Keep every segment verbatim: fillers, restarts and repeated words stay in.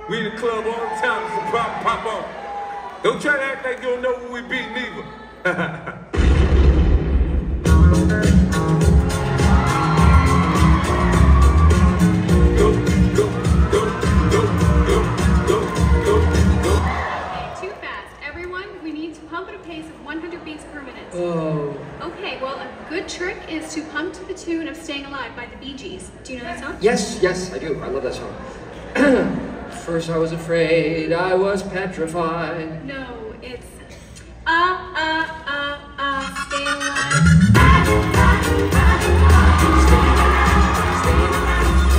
We in the club all the time, it's a problem, pop on. Don't try to act like you don't know who we beat neither. one hundred beats per minute. Oh. Okay, well, a good trick is to hum to the tune of Staying Alive by the Bee Gees. Do you know that song? Yes, yes, I do. I love that song. First I was afraid, I was petrified. No, it's ah, ah, ah, ah, stay alive. Ah, ah, ah, stay alive, stay alive.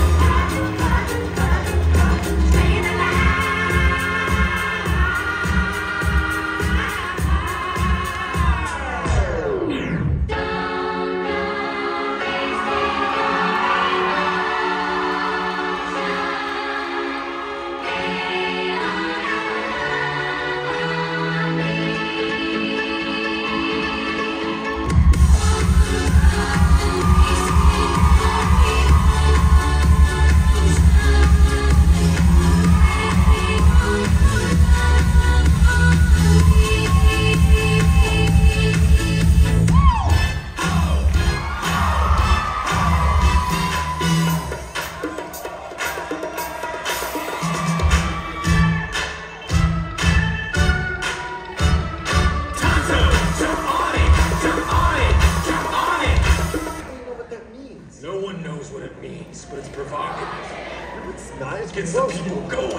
No one knows what it means, but it's provocative. No, it's not. It gets the people going.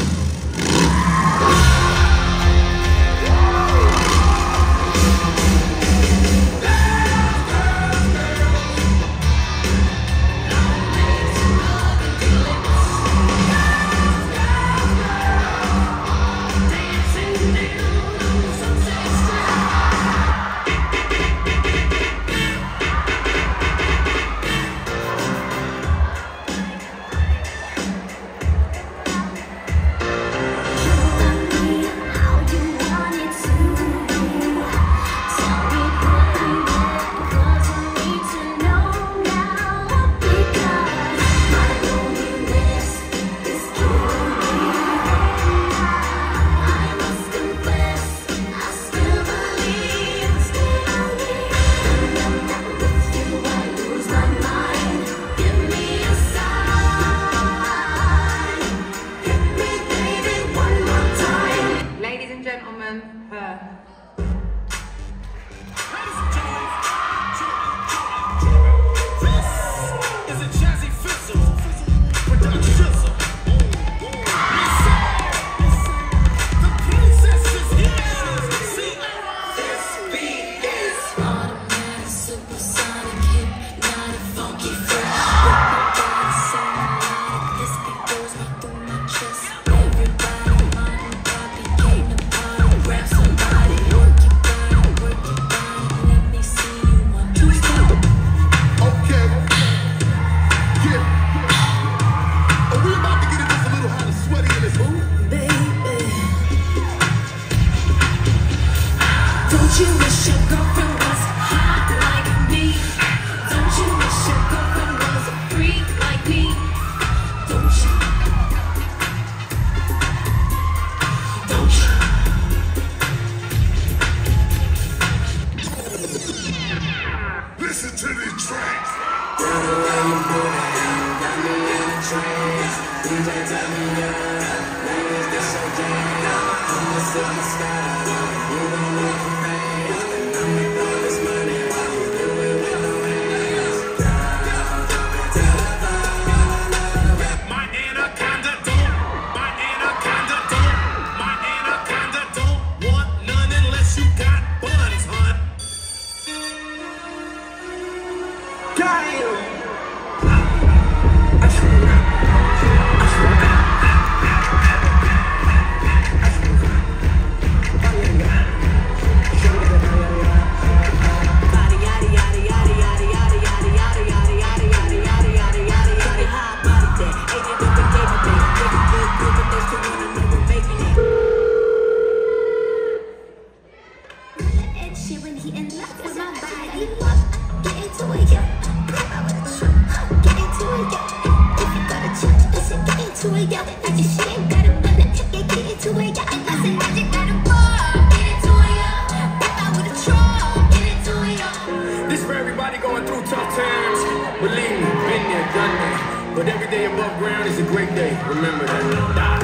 Don't you wish your girlfriend was hot like me? Don't you wish your girlfriend was a freak like me? Don't you? Don't you? Listen to these tracks. Tell me where you moving, got me in a trance. D J tell me up, ladies get so jam. I'm the silver sky, you gon' look for me. I'ma throw this money while you do it with no hands. My anaconda don't, my anaconda don't, my anaconda don't want none unless you got buns, hun. Damn! When he in love with my body, get into it, yeah. day above ground is a great day. Remember that.